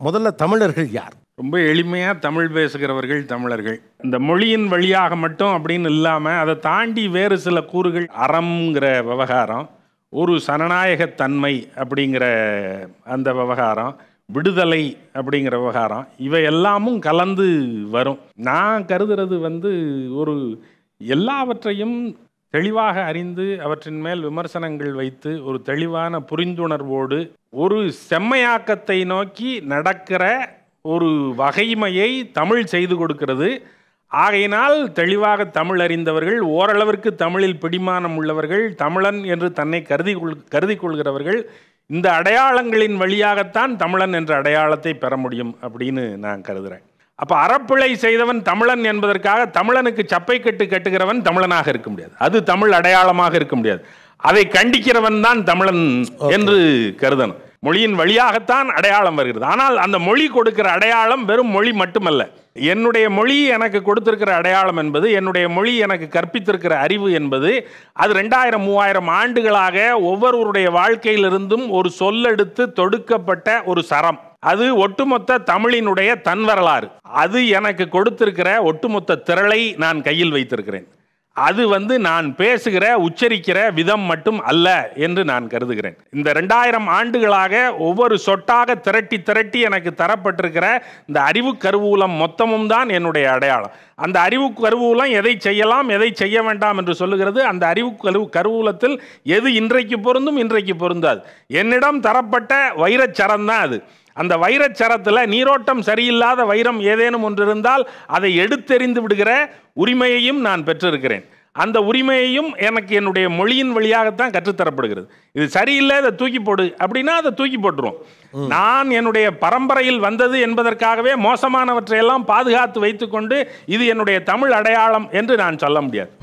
முதல்ல தமிழர்கள் யார்? ரொம்ப எளிமையாக தமிழ் பேசுகிறவர்கள் தமிழர்கள். இந்த மொழியின் வழியாக மட்டும் அப்படின்னு இல்லாமல் அதை தாண்டி வேறு சில கூறுகள், அறம்ங்கிற விவகாரம், ஒரு சனநாயகத்தன்மை அப்படிங்கிற அந்த விவகாரம், விடுதலை அப்படிங்கிற விவகாரம், இவை எல்லாமும் கலந்து வரும். நான் கருதுறது ஒரு எல்லாவற்றையும் தெளிவாக அறிந்து அவற்றின் மேல் விமர்சனங்கள் வைத்து ஒரு தெளிவான புரிந்துணர்வோடு ஒரு செம்மையாக்கத்தை நோக்கி நடக்கிற ஒரு வகைமையை தமிழ் செய்து கொடுக்கிறது. ஆகையினால் தெளிவாக தமிழ் அறிந்தவர்கள், ஓரளவிற்கு தமிழில் பிடிமானம் உள்ளவர்கள், தமிழன் என்று தன்னை கருதி கொள்கிறவர்கள் இந்த அடையாளங்களின் வழியாகத்தான் தமிழன் என்ற அடையாளத்தை பெற முடியும் அப்படின்னு நான் கருதுகிறேன். அப்போ அறப்பிழை செய்தவன் தமிழன் என்பதற்காக தமிழனுக்கு சப்பை கட்டு கட்டுகிறவன் தமிழனாக இருக்க முடியாது. அது தமிழ் அடையாளமாக இருக்க முடியாது. அதை கண்டிக்கிறவன் தான் தமிழன் என்று கருதணும். மொழியின் வழியாகத்தான் அடையாளம் வருகிறது. ஆனால் அந்த மொழி கொடுக்கிற அடையாளம் வெறும் மொழி மட்டுமல்ல. என்னுடைய மொழி எனக்கு கொடுத்திருக்கிற அடையாளம் என்பது, என்னுடைய மொழி எனக்கு கற்பித்திருக்கிற அறிவு என்பது, அது 2000-3000 ஆண்டுகளாக ஒவ்வொருவருடைய வாழ்க்கையிலிருந்தும் ஒரு சொல்லெடுத்து தொடுக்கப்பட்ட ஒரு சரம். அது ஒட்டுமொத்த தமிழினுடைய தன் வரலாறு. அது எனக்கு கொடுத்திருக்கிற ஒட்டுமொத்த திரளை நான் கையில் வைத்திருக்கிறேன். அது நான் பேசுகிற உச்சரிக்கிற விதம் மட்டும் அல்ல என்று நான் கருதுகிறேன். இந்த 2000 ஆண்டுகளாக ஒவ்வொரு சொட்டாக திரட்டி எனக்கு தரப்பட்டிருக்கிற இந்த அறிவு கருவூலம் மொத்தமும் தான் என்னுடைய அடையாளம். அந்த அறிவு கருவூலம் எதை செய்யலாம் எதை செய்ய வேண்டாம் என்று சொல்லுகிறது. அந்த அறிவு கருவூலத்தில் எது இன்றைக்கு பொருந்தும் இன்றைக்கு பொருந்தாது. என்னிடம் தரப்பட்ட வைரச்சரம் தான் அது. அந்த வைரச்சரத்தில் நீரோட்டம் சரியில்லாத வைரம் ஏதேனும் ஒன்று இருந்தால் அதை எடுத்தெறிந்து விடுகிற உரிமையையும் நான் பெற்றிருக்கிறேன். அந்த உரிமையையும் எனக்கு என்னுடைய மொழியின் வழியாகத்தான் கற்றுத்தரப்படுகிறது. இது சரியில்லை, இதை தூக்கி போடு அப்படின்னா அதை தூக்கி போட்டுருவோம். நான் என்னுடைய பரம்பரையில் வந்தது என்பதற்காகவே மோசமானவற்றையெல்லாம் பாதுகாத்து வைத்துக்கொண்டு இது என்னுடைய தமிழ் அடையாளம் என்று நான் சொல்ல முடியாது.